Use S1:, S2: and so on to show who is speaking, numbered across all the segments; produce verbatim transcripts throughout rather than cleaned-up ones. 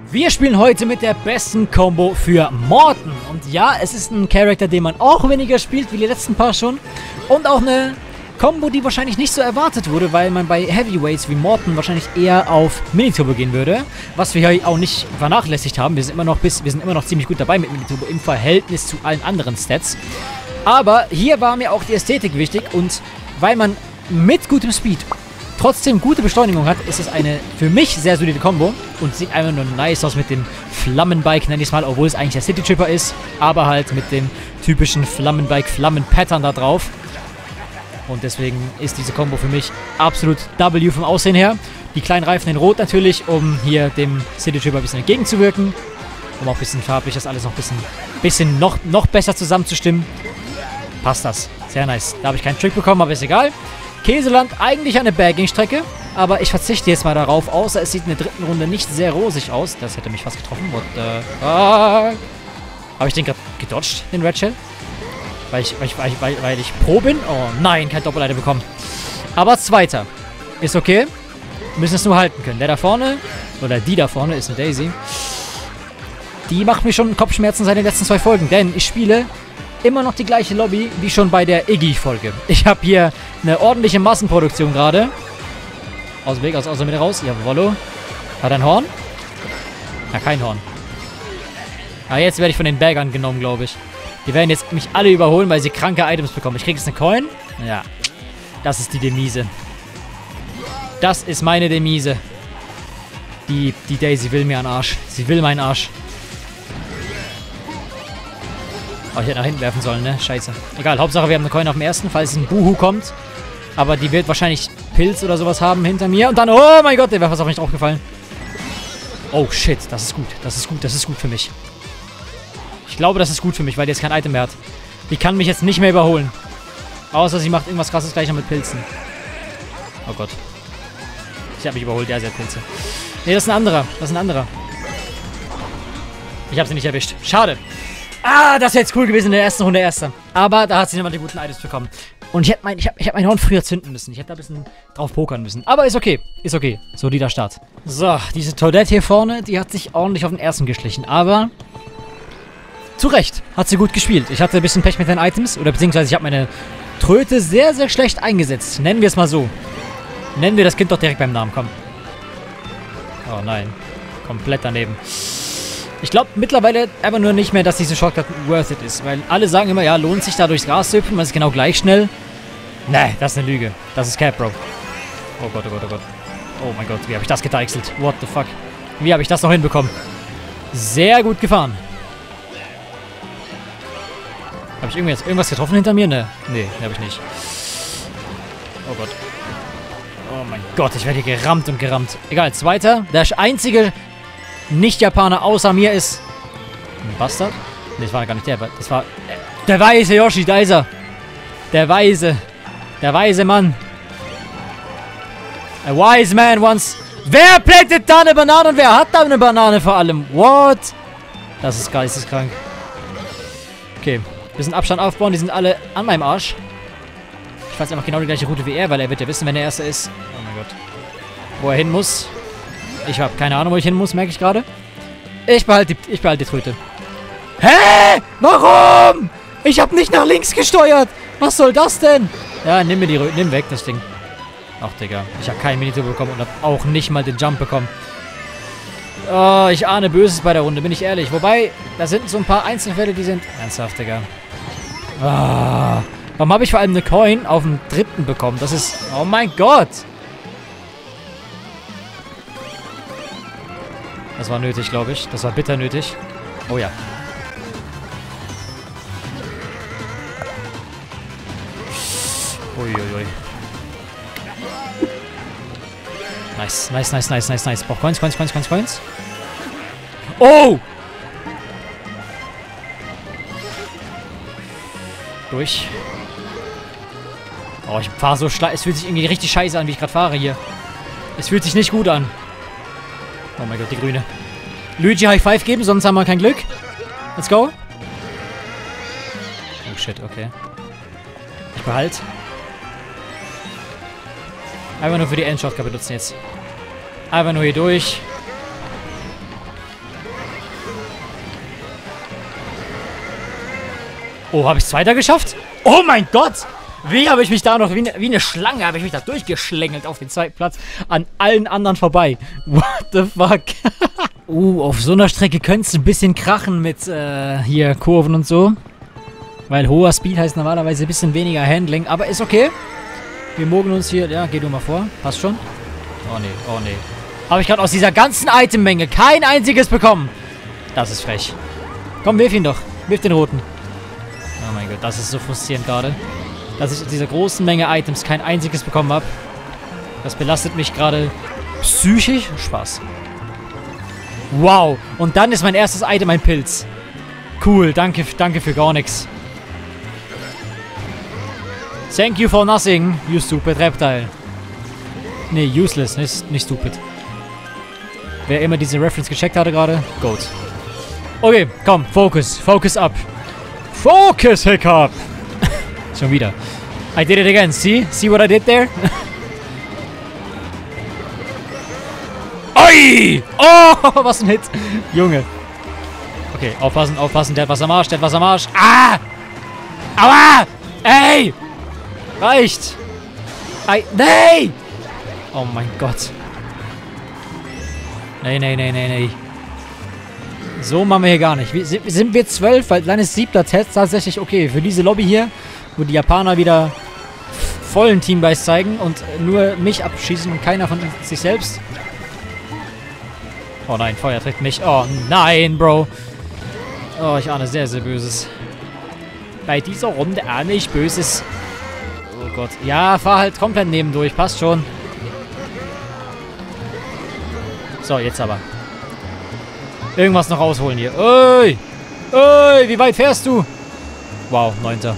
S1: Wir spielen heute mit der besten Combo für Morten. Und ja, es ist ein Charakter, den man auch weniger spielt, wie die letzten paar schon. Und auch eine Combo, die wahrscheinlich nicht so erwartet wurde, weil man bei Heavyweights wie Morten wahrscheinlich eher auf Miniturbo gehen würde. Was wir hier auch nicht vernachlässigt haben. Wir sind immer noch, bis, wir sind immer noch ziemlich gut dabei mit Miniturbo im Verhältnis zu allen anderen Stats. Aber hier war mir auch die Ästhetik wichtig. Und weil man mit gutem Speed trotzdem gute Beschleunigung hat, ist es eine für mich sehr solide Combo und sieht einfach nur nice aus mit dem Flammenbike, nenne ich es mal, obwohl es eigentlich der City Tripper ist, aber halt mit dem typischen Flammenbike-Flammen-Pattern da drauf. Und deswegen ist diese Combo für mich absolut W vom Aussehen her. Die kleinen Reifen in Rot natürlich, um hier dem City Tripper ein bisschen entgegenzuwirken, um auch ein bisschen farblich das alles noch ein bisschen, bisschen noch, noch besser zusammenzustimmen. Passt das. Sehr nice. Da habe ich keinen Trick bekommen, aber ist egal. Käseland, eigentlich eine Bagging-Strecke, aber ich verzichte jetzt mal darauf, außer es sieht in der dritten Runde nicht sehr rosig aus. Das hätte mich fast getroffen. What the... Ah. Habe ich den gerade gedodged, den Red Shell? Weil ich, weil, ich, weil, ich, weil, weil ich Pro bin? Oh nein, kein Doppelleiter bekommen. Aber Zweiter. Ist okay. Wir müssen es nur halten können. Der da vorne, oder die da vorne, ist eine Daisy. Die macht mir schon Kopfschmerzen seit den letzten zwei Folgen, denn ich spiele immer noch die gleiche Lobby wie schon bei der Iggy-Folge. Ich habe hier eine ordentliche Massenproduktion gerade. Aus dem Weg, aus, aus der Mitte raus. Jawollo. Hat er ein Horn? Ja, kein Horn. Ah, jetzt werde ich von den Baggern genommen, glaube ich. Die werden jetzt mich alle überholen, weil sie kranke Items bekommen. Ich kriege jetzt eine Coin. Ja. Das ist die Demise. Das ist meine Demise. Die, die Daisy will mir einen Arsch. Sie will meinen Arsch. Oh, ich hätte nach hinten werfen sollen, ne? Scheiße. Egal, Hauptsache wir haben eine Coin auf dem ersten, falls ein Buhu kommt. Aber die wird wahrscheinlich Pilz oder sowas haben hinter mir. Und dann, oh mein Gott, der wäre fast auf mich draufgefallen. Oh shit, das ist gut. Das ist gut, das ist gut für mich. Ich glaube, das ist gut für mich, weil die jetzt kein Item mehr hat. Die kann mich jetzt nicht mehr überholen. Außer sie macht irgendwas krasses gleich noch mit Pilzen. Oh Gott. Ich habe mich überholt, der hat Pilze. Ne, das ist ein anderer. Das ist ein anderer. Ich habe sie nicht erwischt. Schade. Ah, das wäre jetzt cool gewesen in der ersten Runde erster. Aber da hat sie nochmal die guten Items bekommen. Und ich hätte mein, ich hab, ich hab mein Horn früher zünden müssen. Ich hätte da ein bisschen drauf pokern müssen. Aber ist okay. Ist okay. Solider Start. So, diese Toadette hier vorne, die hat sich ordentlich auf den ersten geschlichen. Aber zu Recht hat sie gut gespielt. Ich hatte ein bisschen Pech mit den Items. Oder beziehungsweise ich habe meine Tröte sehr, sehr schlecht eingesetzt. Nennen wir es mal so. Nennen wir das Kind doch direkt beim Namen. Komm. Oh nein. Komplett daneben. Ich glaube mittlerweile einfach nur nicht mehr, dass diese Shortcut worth it ist. Weil alle sagen immer, ja, lohnt sich da durchs Gras zu hüpfen, man ist genau gleich schnell. Nee, das ist eine Lüge. Das ist Cap, Bro. Oh Gott, oh Gott, oh Gott. Oh mein Gott, wie habe ich das gedeichselt? What the fuck? Wie habe ich das noch hinbekommen? Sehr gut gefahren. Habe ich irgendwas, irgendwas getroffen hinter mir? Ne, nee, habe ich nicht. Oh Gott. Oh mein Gott, ich werde hier gerammt und gerammt. Egal, zweiter. Der einzige Nicht-Japaner außer mir ist ein Bastard. Ne, das war gar nicht der. Das war der weise Yoshi, da ist er. Der weise. Der weise Mann. A wise man once. Wer plantet da eine Banane und wer hat da eine Banane vor allem? What? Das ist geisteskrank. Okay. Bisschen Abstand aufbauen. Die sind alle an meinem Arsch. Ich weiß einfach genau die gleiche Route wie er, weil er wird ja wissen, wenn der Erste ist. Oh mein Gott. Wo er hin muss. Ich habe keine Ahnung, wo ich hin muss, merke ich gerade. Ich behalte die, ich behalte die Tröte. Hä? Warum? Ich habe nicht nach links gesteuert. Was soll das denn? Ja, nimm mir die Röte. Nimm weg das Ding. Ach, Digga. Ich habe keinen Miniturbo bekommen und habe auch nicht mal den Jump bekommen. Oh, ich ahne Böses bei der Runde, bin ich ehrlich. Wobei, da sind so ein paar Einzelfälle, die sind... Ernsthaft, Digga. Oh. Warum habe ich vor allem eine Coin auf dem dritten bekommen? Das ist... Oh mein Gott. Das war nötig, glaube ich. Das war bitter nötig. Oh ja. Uiuiui. Nice, nice, nice, nice, nice, nice. Brauch Coins, Coins, Coins, Coins, Coins. Oh! Durch. Oh, ich fahre so schlecht. Es fühlt sich irgendwie richtig scheiße an, wie ich gerade fahre hier. Es fühlt sich nicht gut an. Oh mein Gott, die Grüne. Luigi High Five geben, sonst haben wir kein Glück. Let's go. Oh shit, okay. Ich behalte. Einfach nur für die Endshotgun benutzen jetzt. Einfach nur hier durch. Oh, habe ich es weiter geschafft? Oh mein Gott! Wie habe ich mich da noch, wie eine, wie eine Schlange, habe ich mich da durchgeschlängelt auf den zweiten Platz. An allen anderen vorbei. What the fuck? uh, auf so einer Strecke könnte es ein bisschen krachen mit äh, hier Kurven und so. Weil hoher Speed heißt normalerweise ein bisschen weniger Handling. Aber ist okay. Wir mogeln uns hier. Ja, geh du mal vor. Passt schon. Oh nee, oh nee. Habe ich gerade aus dieser ganzen Itemmenge kein einziges bekommen. Das ist frech. Komm, wirf ihn doch. Wirf den roten. Oh mein Gott, das ist so frustrierend gerade. Dass ich aus dieser großen Menge Items kein einziges bekommen habe. Das belastet mich gerade psychisch. Spaß. Wow. Und dann ist mein erstes Item ein Pilz. Cool. Danke, danke für gar nichts. Thank you for nothing, you stupid Reptile. Nee, useless, nicht, nicht stupid. Wer immer diese Reference gecheckt hatte gerade, gut. Okay, komm, focus, focus up. Focus, Hiccup! Schon wieder. I did it again, see? See what I did there? Oi! Oh, was ein Hit. Junge. Okay, aufpassen, aufpassen, der hat was am Arsch, der hat was am Arsch. Ah! Aua! Ey! Reicht! I nee! Oh mein Gott. Nee, nee, nee, nee, nee. So machen wir hier gar nicht. Wie, sind wir zwölf? Weil dann ist siebter Test tatsächlich okay. Für diese Lobby hier, wo die Japaner wieder vollen Teamgeist zeigen und nur mich abschießen und keiner von sich selbst. Oh nein, Feuer trifft mich. Oh nein, Bro. Oh, ich ahne sehr, sehr Böses. Bei dieser Runde ahne ich Böses. Oh Gott. Ja, fahr halt komplett nebendurch. Passt schon. So, jetzt aber. Irgendwas noch rausholen hier. Ey! Ey, wie weit fährst du? Wow, neunter.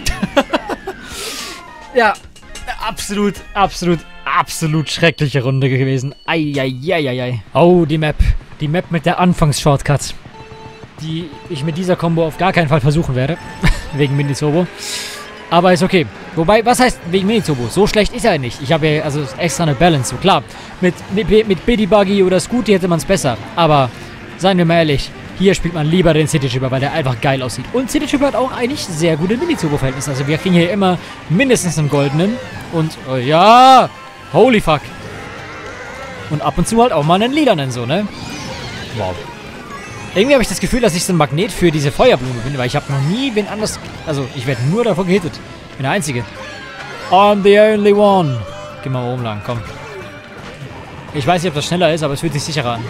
S1: Ja, absolut, absolut, absolut schreckliche Runde gewesen. Eieieiei. Oh, die Map. Die Map mit der Anfangs-Shortcut. Die ich mit dieser Combo auf gar keinen Fall versuchen werde. Wegen Mini-Turbo. Aber ist okay. Wobei, was heißt wegen Mini-Turbo? So schlecht ist er nicht. Ich habe ja also extra eine Balance. So klar, mit, mit, mit Biddy Buggy oder Scooty hätte man es besser. Aber, seien wir mal ehrlich, hier spielt man lieber den City Tripper, weil der einfach geil aussieht. Und City Tripper hat auch eigentlich sehr gute Mini-Turbo-Verhältnisse. Also wir kriegen hier immer mindestens einen goldenen. Und, oh ja, holy fuck. Und ab und zu halt auch mal einen lilanen so, ne? Wow. Irgendwie habe ich das Gefühl, dass ich so ein Magnet für diese Feuerblume bin, weil ich habe noch nie wen anders... Also, ich werde nur davon gehittet. Ich bin der Einzige. I'm the only one. Geh mal oben lang, komm. Ich weiß nicht, ob das schneller ist, aber es fühlt sich sicherer an.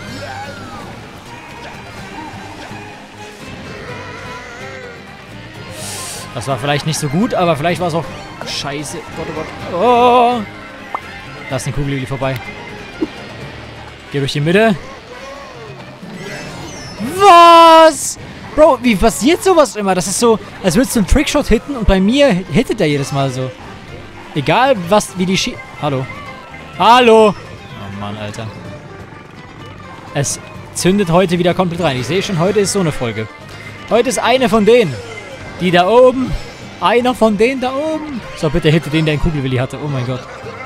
S1: Das war vielleicht nicht so gut, aber vielleicht war es auch... Scheiße. Gott, oh Gott. Oh. Lass den Kugel vorbei. Geh durch die Mitte. Was? Bro, wie passiert sowas immer? Das ist so, als würdest du einen Trickshot hitten und bei mir hittet er jedes Mal so. Egal, was, wie die Schie... Hallo. Hallo. Oh Mann, Alter. Es zündet heute wieder komplett rein. Ich sehe schon, heute ist so eine Folge. Heute ist eine von denen. Die da oben. Einer von denen da oben. So, bitte hitte den, der einen Kugelwilli hatte. Oh mein Gott.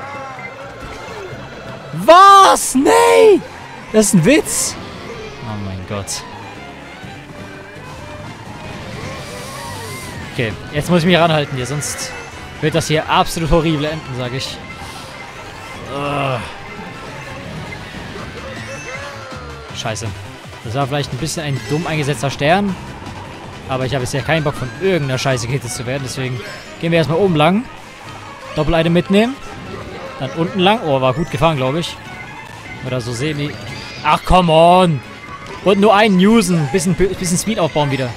S1: Was? Nee! Das ist ein Witz. Oh mein Gott. Okay, jetzt muss ich mich ranhalten hier, sonst wird das hier absolut horrible enden, sage ich. Ugh. Scheiße. Das war vielleicht ein bisschen ein dumm eingesetzter Stern. Aber ich habe jetzt ja keinen Bock von irgendeiner Scheiße gehittet zu werden, deswegen gehen wir erstmal oben lang. Doppel-Item mitnehmen. Dann unten lang. Oh, war gut gefahren, glaube ich. Oder so semi. Ach, come on! Und nur einen usen. Bisschen, bisschen Speed aufbauen wieder.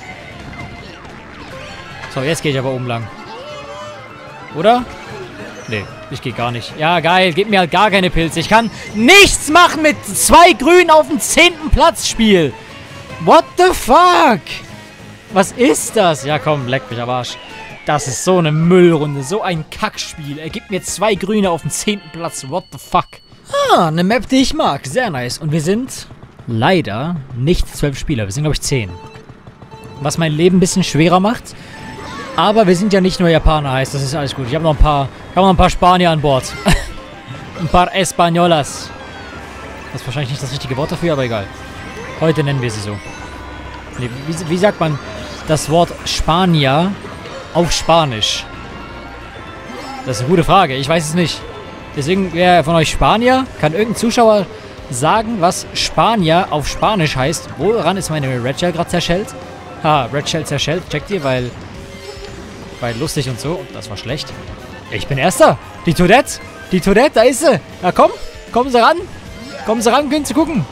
S1: So, jetzt gehe ich aber oben lang. Oder? Nee, ich gehe gar nicht. Ja, geil. Gib mir halt gar keine Pilze. Ich kann nichts machen mit zwei Grünen auf dem zehnten Platz Spiel. What the fuck? Was ist das? Ja, komm, leck mich am Arsch. Das ist so eine Müllrunde. So ein Kackspiel. Er gibt mir zwei Grüne auf dem zehnten Platz. What the fuck? Ah, eine Map, die ich mag. Sehr nice. Und wir sind... leider nicht zwölf Spieler. Wir sind, glaube ich, zehn. Was mein Leben ein bisschen schwerer macht. Aber wir sind ja nicht nur Japaner, heißt das ist alles gut. Ich habe noch ein paar, ich habe noch ein paar Spanier an Bord. Ein paar Españolas. Das ist wahrscheinlich nicht das richtige Wort dafür, aber egal. Heute nennen wir sie so. Nee, wie, wie sagt man? das Wort Spanier auf Spanisch? Das ist eine gute Frage. Ich weiß es nicht. Deswegen, wer von euch Spanier? Kann irgendein Zuschauer sagen, was Spanier auf Spanisch heißt? Woran ist meine Red Shell gerade zerschellt? Ha, Red Shell zerschellt. Checkt ihr, weil... Weil lustig und so. Das war schlecht. Ich bin Erster. Die Toadette. Die Toadette, da ist sie. Na komm. Kommen Sie ran. Kommen Sie ran, können Sie gucken.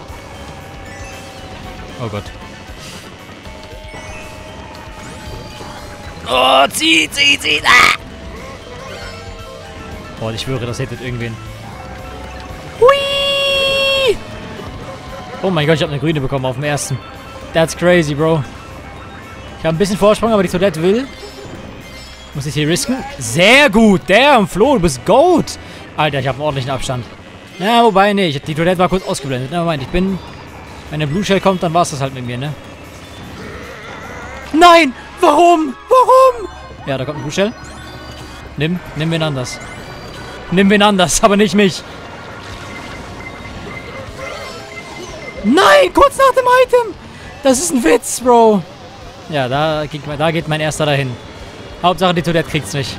S1: Oh Gott. Oh, zieh, zieh, zieh. Ah! Oh, ich schwöre, das hittet irgendwen. Hui! Oh mein Gott, ich habe eine grüne bekommen auf dem ersten. That's crazy, Bro. Ich habe ein bisschen Vorsprung, aber die Toadette will. Muss ich hier risken? Sehr gut. Damn, Flo, du bist Goat. Alter, ich habe einen ordentlichen Abstand. Ja, wobei, nee, die Toadette war kurz ausgeblendet. Na, Moment, ich bin... Wenn der Blue Shell kommt, dann war es das halt mit mir, ne? Nein! Warum? Warum? Ja, da kommt ein Blue Shell. Nimm, nimm wen anders. Nimm wen anders, aber nicht mich. Nein, kurz nach dem Item. Das ist ein Witz, Bro. Ja, da geht, da geht mein Erster dahin. Hauptsache, die Toadette kriegt's nicht.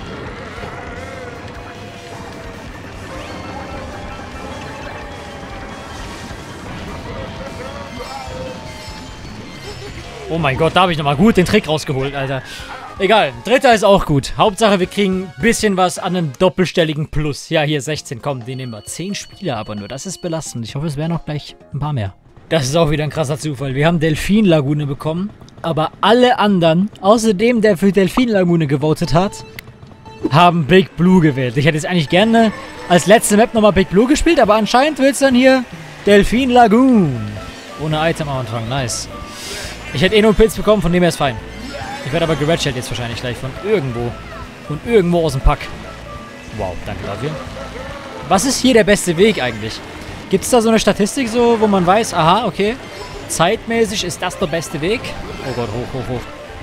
S1: Oh mein Gott, da habe ich nochmal gut den Trick rausgeholt, Alter. Egal, dritter ist auch gut. Hauptsache, wir kriegen ein bisschen was an einem doppelstelligen Plus. Ja, hier sechzehn, komm, den nehmen wir. zehn Spieler aber nur, das ist belastend. Ich hoffe, es wären noch gleich ein paar mehr. Das ist auch wieder ein krasser Zufall. Wir haben Delfin-Lagune bekommen, aber alle anderen, außer dem, der für Delfin-Lagune gewotet hat, haben Big Blue gewählt. Ich hätte jetzt eigentlich gerne als letzte Map nochmal Big Blue gespielt, aber anscheinend will es dann hier Delfin-Lagune. Ohne Item am Anfang, nice. Ich hätte eh nur einen Pilz bekommen, von dem her ist fein. Ich werde aber geredshelled jetzt wahrscheinlich gleich von irgendwo. Von irgendwo aus dem Pack. Wow, danke dafür. Was ist hier der beste Weg eigentlich? Gibt es da so eine Statistik, so, wo man weiß, aha, okay, zeitmäßig ist das der beste Weg? Oh Gott, hoch, hoch, hoch.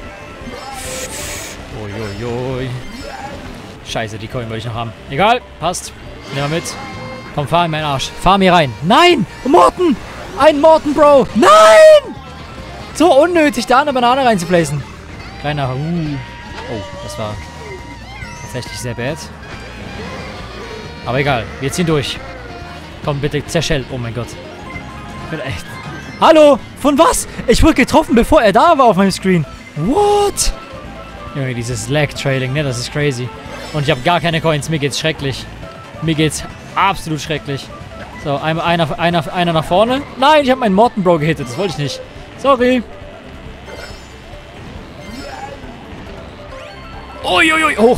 S1: Uiuiui. Scheiße, die Coin wollte ich noch haben. Egal, passt. Nehmen wir mit. Komm, fahr in meinen Arsch. Fahr mir rein. Nein! Morten! Ein Morten, Bro! Nein! So unnötig, da eine Banane reinzuplacen. Kleiner, uh. Oh, das war tatsächlich sehr bad. Aber egal, wir ziehen durch. Komm, bitte, zerschell. Oh mein Gott. Ich bin echt... Hallo? Von was? Ich wurde getroffen, bevor er da war auf meinem Screen. What? Junge, dieses Lag-Trailing, ne? Das ist crazy. Und ich habe gar keine Coins. Mir geht's schrecklich. Mir geht's absolut schrecklich. So, einer, einer, einer, einer nach vorne. Nein, ich habe meinen Morten Bro gehittet. Das wollte ich nicht. Sorry. Uiuiui, hoch.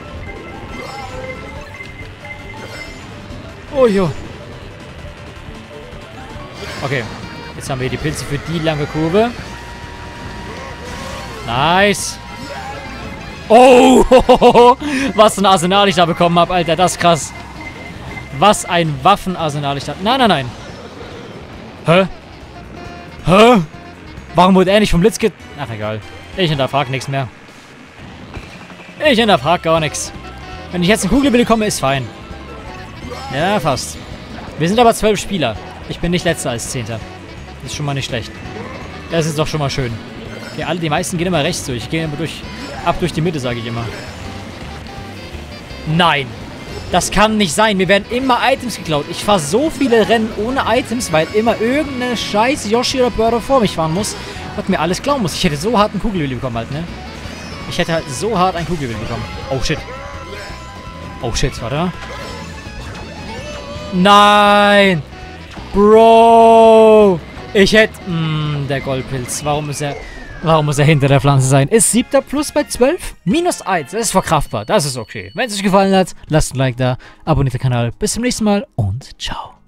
S1: Uiui. Okay. Jetzt haben wir die Pilze für die lange Kurve. Nice. Oh, was ein Arsenal ich da bekommen habe, Alter. Das ist krass. Was ein Waffenarsenal ich da... Nein, nein, nein. Hä? Hä? Warum wurde er nicht vom Blitz get... Ach, egal. Ich hinterfrag nichts mehr. Ich hinterfrag gar nichts. Wenn ich jetzt eine Kugel bekomme, ist fein. Ja, fast. Wir sind aber zwölf Spieler. Ich bin nicht letzter als Zehnter. Das ist schon mal nicht schlecht. Das ist doch schon mal schön. Okay, alle, die meisten gehen immer rechts durch. Ich gehe immer durch, ab durch die Mitte, sage ich immer. Nein. Das kann nicht sein. Mir werden immer Items geklaut. Ich fahre so viele Rennen ohne Items, weil immer irgendeine scheiß Yoshi oder Birdo vor mich fahren muss und mir alles klauen muss. Ich hätte so hart einen Kugelwilli bekommen halt, ne? Ich hätte halt so hart einen Kugelwilli bekommen. Oh, shit. Oh, shit. Warte mal. Nein. Bro. Ich hätte... Mh, der Goldpilz. Warum muss er... Warum muss er hinter der Pflanze sein? Ist siebter plus bei zwölf? Minus eins. Das ist verkraftbar. Das ist okay. Wenn es euch gefallen hat, lasst ein Like da. Abonniert den Kanal. Bis zum nächsten Mal und ciao.